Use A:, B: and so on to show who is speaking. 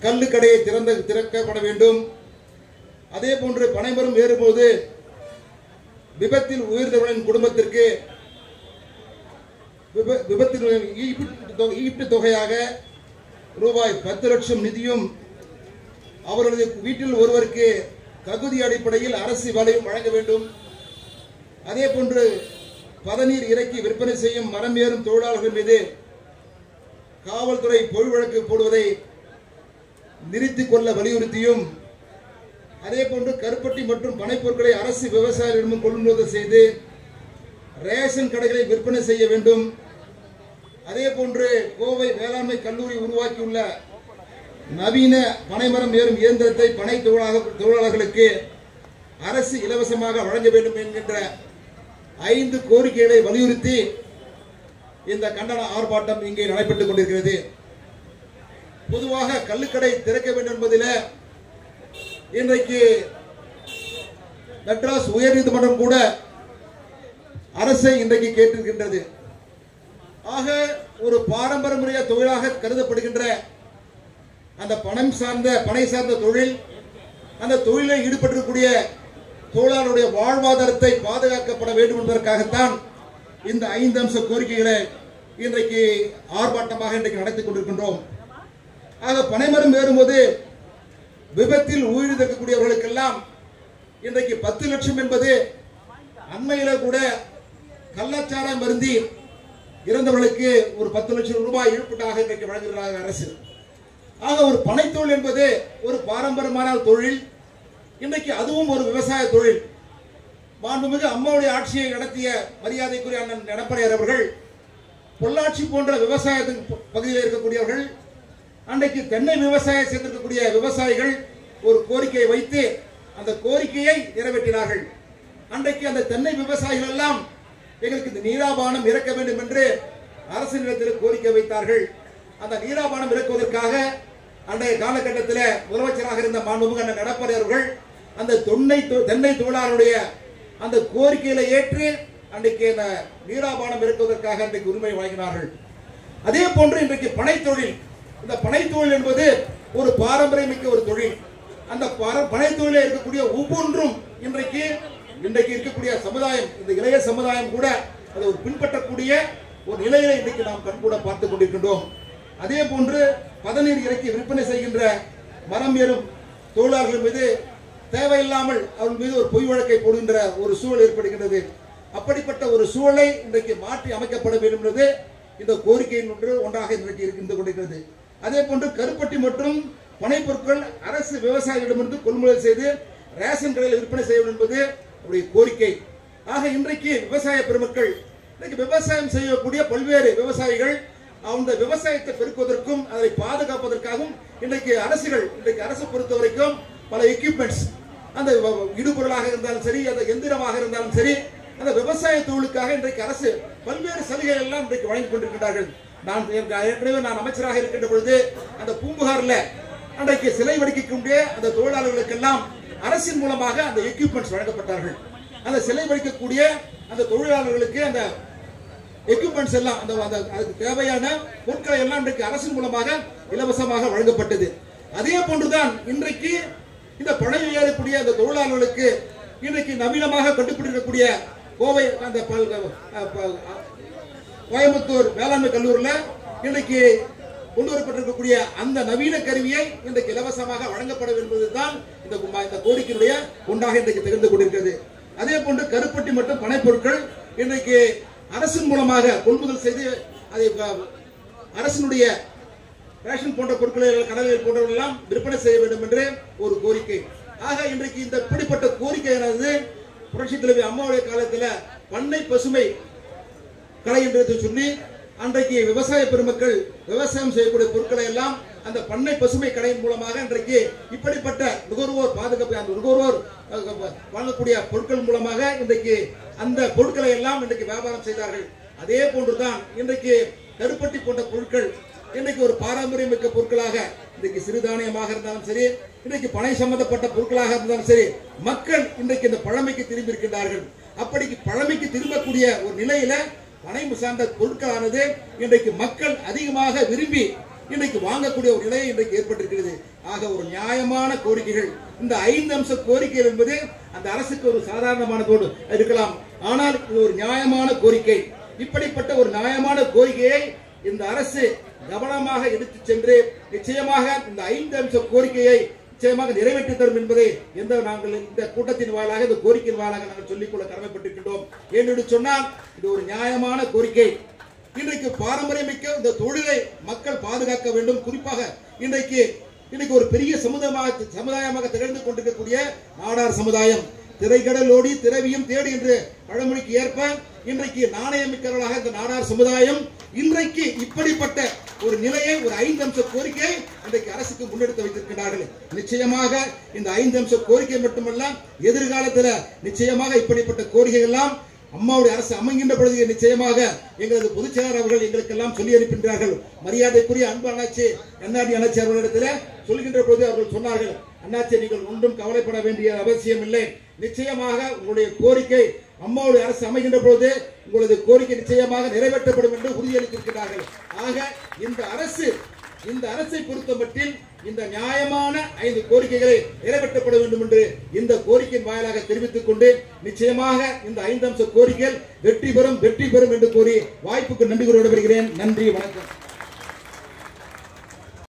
A: கள்ளுக்கடையை திறக்கப்பட வேண்டும். அதே போன்று பனைமரம் ஏறும்போது விபத்தில் உயிர்ந்தவர்களின் குடும்பத்திற்கு விபத்தில் ஈட்டு தொகையாக ரூபாய் 10 லட்சம் நிதியும் அவர்களது வீட்டில் ஒருவருக்கு தகுதி அடிப்படையில் அரசு வேலையும் வழங்க வேண்டும். அதே போன்று பதநீர் இறக்கி விற்பனை செய்யும் மரம் ஏறும் தொழிலாளர்கள் மீது காவல்துறை பொய் வழக்கு போடுவதை நிறுத்திக் கொள்ள வலியுறுத்தியும், அதே போன்று கருப்பட்டி மற்றும் பனைப்பொருட்களை அரசு விவசாயிகளிடம் கொள்முதல் செய்து ரேஷன் கடைகளை விற்பனை செய்ய வேண்டும். அதே போன்று கோவை வேளாண்மை கல்லூரி உருவாக்கியுள்ள நவீன பனைமரம் ஏறும் இயந்திரத்தை பனை தொழிலாளர்களுக்கு அரசு இலவசமாக வழங்க வேண்டும் என்கின்ற 5 கோரிக்கைகளை வலியுறுத்தி இந்த கண்டன ஆர்ப்பாட்டம் இங்கே நடைபெற்றுக் கொண்டிருக்கிறது. பொதுவாக கள்ளுக்கடை திறக்க வேண்டும் என்பதில் இன்றைக்கு மெட்ராஸ் உயர்நீதிமன்றம் கூட அரசை இன்றைக்கு கேட்டிருக்கின்றது. ஆக ஒரு பாரம்பரிய தொழிலாக கருதப்படுகின்ற அந்த பனை சார்ந்த தொழில், அந்த தொழிலில் ஈடுபட்டிருக்கக்கூடிய தொழிலாளருடைய வாழ்வாதாரத்தை பாதுகாக்கப்பட வேண்டும் என்பதற்காகத்தான் இந்த 5 அம்ச கோரிக்கைகளை இன்றைக்கு ஆர்ப்பாட்டமாக இன்றைக்கு நடத்திக் கொண்டிருக்கின்றோம். ஆக பனைமரம் ஏறும்போது விபத்தில் உயிரிழக்கக்கூடியவர்களுக்கெல்லாம் இன்றைக்கு 10 லட்சம் என்பது அண்மையில கூட கள்ளச்சாராயம் மருந்தி இறந்தவர்களுக்கு ஒரு 10 லட்சம் ரூபாய் இழப்பீட்டாக இன்றைக்கு வழங்குகிறார் அரசு. ஆக ஒரு பனைத்தொழில் என்பது ஒரு பாரம்பரியமான தொழில். இன்றைக்கு அதுவும் ஒரு விவசாய தொழில். மாண்புமிகு அம்மாவுடைய ஆட்சியை நடத்திய மரியாதைக்குரிய அண்ணன் எடப்பாடியார் அவர்கள் பொள்ளாச்சி போன்ற விவசாயத்தின் பகுதியில் இருக்கக்கூடியவர்கள் அன்றைக்கு தென்னை விவசாயம் செய்திருக்கக்கூடிய விவசாயிகள் ஒரு கோரிக்கையை வைத்து அந்த கோரிக்கையை நிறைவேற்றினார்கள். அன்றைக்கு அந்த தென்னை விவசாயிகள் எல்லாம் எங்களுக்கு இந்த நீராபானம் இறக்க வேண்டும் என்று அரசினிடத்தில் கோரிக்கை வைத்தார்கள். அந்த நீராபானம் இறக்குவதற்காக அன்றைய காலகட்டத்தில் முதலமைச்சராக இருந்த மாண்புமிகு அண்ணன் எடப்பாடி அவர்கள் அந்த தென்னை தொழிலாளருடைய அந்த கோரிக்கைகளை ஏற்று அன்றைக்கு இந்த நீராபானம் இறக்குவதற்காக அன்றைக்கு உரிமை வழங்கினார்கள். அதே போன்று இன்றைக்கு பனைத்தொழில், இந்த பனைத்தொழில் என்பது ஒரு பாரம்பரியமிக்க ஒரு தொழில். அந்த பனைத்தொழிலில் இருக்கக்கூடிய ஒவ்வொன்றும் இன்றைக்கு இருக்கக்கூடிய சமுதாயம், இந்த இளைய சமுதாயம் கூட அதை ஒரு பின்பற்றக்கூடிய ஒரு நிலையில இன்றைக்கு நாம் கண்கூட பார்த்துக் கொண்டிருக்கின்றோம். அதே போன்று பதநீர் இறக்கி விற்பனை செய்கின்ற மரம் ஏறும் தொழிலாளர்கள் மீது தேவையில்லாமல் அவர்கள் மீது ஒரு பொய் வழக்கை போடுகின்ற ஒரு சூழல் ஏற்படுகின்றது. அப்படிப்பட்ட ஒரு சூழலை இன்றைக்கு மாற்றி அமைக்கப்பட வேண்டும் என்பது இந்த கோரிக்கையின் ஒன்றாக இன்றைக்கு இருந்து கொண்டிருக்கிறது. அதே போன்று கருப்பட்டி மற்றும் பனை பொருட்கள் அரசு விவசாயிகளிடமிருந்து கொள்முதல் செய்து ரேஷன் கடையில் விற்பனை செய்ய வேண்டும் என்பது அவருடைய கோரிக்கை. ஆக இன்றைக்கு விவசாய பெருமக்கள், இன்றைக்கு விவசாயம் செய்யக்கூடிய பல்வேறு விவசாயிகள் அந்த விவசாயத்தை பெருக்குவதற்கும் அதை பாதுகாப்பதற்காகவும் இன்றைக்கு அரசு பொறுத்த வரைக்கும் பல எக்யூப்மெண்ட்ஸ், அந்த இடுபொருளாக இருந்தாலும் சரி, அந்த எந்திரமாக இருந்தாலும் சரி, அந்த விவசாய தொழிலுக்காக இன்றைக்கு அரசு பல்வேறு சலுகைகள் எல்லாம் இன்றைக்கு வழங்கிக் கொண்டிருக்கிறார்கள். ஏற்கனவே நான் அமைச்சராக இருக்கின்ற பொழுது அந்த பூம்புகார்ல அன்றைக்கு சிலை வடிக்கக்கூடிய அந்த தொழிலாளர்களுக்கெல்லாம் அரசின் மூலமாக அந்த எக்யூப்மெண்ட்ஸ் வழங்கப்பட்டார்கள். அந்த சிலை வடிக்கக்கூடிய அந்த தொழிலாளர்களுக்கு அந்த எக்யூப்மெண்ட்ஸ் எல்லாம் அதுக்கு தேவையான பொருட்களை எல்லாம் இன்றைக்கு அரசின் மூலமாக இலவசமாக வழங்கப்பட்டது. அதே போன்றுதான் இன்றைக்கு இந்த பனை ஏறக்கூடிய அந்த தொழிலாளர்களுக்கு இன்றைக்கு நவீனமாக கண்டுபிடிக்கக்கூடிய கோவை அந்த கோயம்புத்தூர் வேளாண்மை கல்லூரியில் இன்றைக்கு கொண்டு வரப்பட்டிருக்கக்கூடிய அந்த நவீன கருவியை இன்றைக்கு இலவசமாக வழங்கப்பட என்பதுதான் இந்த கோரிக்கையுடைய ஒன்றாக இன்றைக்கு திகழ்ந்து கொண்டிருக்கிறது. அதே போன்று கருப்பட்டி மற்றும் பனைப்பொருட்கள் இன்றைக்கு அரசின் மூலமாக கொள்முதல் செய்து அதை அரசினுடைய ரேஷன் போன்ற பொருட்களை கடல்கள் போன்றவர்களெல்லாம் விற்பனை செய்ய வேண்டும் என்று ஒரு கோரிக்கை. ஆக இன்றைக்கு இந்த இப்படிப்பட்ட கோரிக்கையானது புரட்சித் தலைவி அம்மாவுடைய காலத்தில் பண்ணை பசுமை கடை என்று சொல்லி அன்றைக்கு விவசாய பெருமக்கள் விவசாயம் செய்யக்கூடிய பொருட்களை எல்லாம் அந்த பண்ணை பசுமை கடையின் மூலமாக இன்றைக்கு இப்படிப்பட்ட நுகர்வோர் பாதுகாப்பு, அந்த நுகர்வோர் வாங்கக்கூடிய பொருட்கள் மூலமாக இன்றைக்கு அந்த பொருட்களை எல்லாம் இன்றைக்கு வியாபாரம் செய்தார்கள். அதே போன்றுதான் இன்றைக்கு கருப்பட்டி போன்ற பொருட்கள் இன்றைக்கு ஒரு பாரம்பரியமிக்க பொருட்களாக இன்றைக்கு சிறுதானியமாக இருந்தாலும் சரி, இன்றைக்கு பனை சம்பந்தப்பட்ட பொருட்களாக இருந்தாலும் சரி, மக்கள் இன்றைக்கு இந்த பழமைக்கு திரும்பி இருக்கின்றார்கள். அப்படி பழமைக்கு திரும்பக்கூடிய ஒரு நிலையில பனை சார்ந்த பொருட்களானது இன்றைக்கு மக்கள் அதிகமாக விரும்பி இன்றைக்கு வாங்கக்கூடிய ஒரு நிலையை இன்றைக்கு ஏற்பட்டிருக்கிறது. ஆக ஒரு நியாயமான கோரிக்கைகள், இந்த 5 அம்ச கோரிக்கைகள் என்பது அந்த அரசுக்கு ஒரு சாதாரணமானதோடு இருக்கலாம். ஆனால் இது ஒரு நியாயமான கோரிக்கை. இப்படிப்பட்ட ஒரு நியாயமான கோரிக்கையை இந்த அரசு கவனமாக எடுத்துச் சென்று நிச்சயமாக இந்த 5 அம்ச கோரிக்கையை நிச்சயமாக நிறைவேற்றி தரும் என்பதை நாங்கள் இந்த கூட்டத்தின் வாயிலாக, இந்த கோரிக்கையின் வாயிலாக நாங்கள் சொல்லிக்கொள்ள கடமைப்பட்டிருக்கின்றோம். என்று சொன்னால் இது ஒரு நியாயமான கோரிக்கை. இன்றைக்கு பாரம்பரியமிக்க இந்த தொழிலை மக்கள் பாதுகாக்க வேண்டும். குறிப்பாக இன்றைக்கு ஒரு பெரிய சமுதாயமாக திகழ்ந்து கொண்டிருக்கக்கூடிய நாடார் சமுதாயம், திரைக்கடலோடி திரவியும் தேடி என்று பழமொழிக்கு ஏற்ப இன்றைக்கு நாணயமிக்கவர்களாக இந்த நாடார் சமுதாயம் இன்றைக்கு இப்படிப்பட்ட ஒரு நிலையை, ஒரு 5 அம்ச கோரிக்கையை இன்றைக்கு அரசுக்கு முன்னெடுத்து வைத்திருக்கிறார்கள். நிச்சயமாக இந்த 5 அம்ச கோரிக்கை மட்டுமல்ல, எதிர்காலத்தில் நிச்சயமாக இப்படிப்பட்ட கோரிக்கைகள் எல்லாம் அம்மாவுடைய அரசு அமைகின்ற பொழுது நிச்சயமாக எங்களது பொதுச் செயலாளர் அவர்கள் எங்களுக்கெல்லாம் சொல்லி அனுப்பின்றார்கள். மரியாதைக்குரிய அன்பு அண்ணாச்சி என்ஆர்டி அண்ணாச்சி அவர்களிடத்தில் சொல்கின்ற பொழுது அவர்கள் சொன்னார்கள், அண்ணாச்சி நீங்கள் ஒன்றும் கவலைப்பட வேண்டிய அவசியம் இல்லை. நிச்சயமாக உங்களுடைய கோரிக்கை அம்மாவுடைய அரசு அமைகின்ற பொழுது உங்களது கோரிக்கை நிச்சயமாக நிறைவேற்றப்படும் என்று உறுதியளித்திருக்கிறார்கள். ஆக இந்த அரசை பொறுத்தமட்டில் இந்த நியாயமான 5 கோரிக்கைகளை நிறைவேற்றப்பட வேண்டும் என்று இந்த கோரிக்கையின் வாயிலாக தெரிவித்துக் கொண்டு நிச்சயமாக இந்த 5 அம்ச கோரிக்கைகள் வெற்றி பெறும் என்று கூறி வாய்ப்புக்கு நன்றி கூறி விடைபெறுகிறேன். நன்றி, வணக்கம்.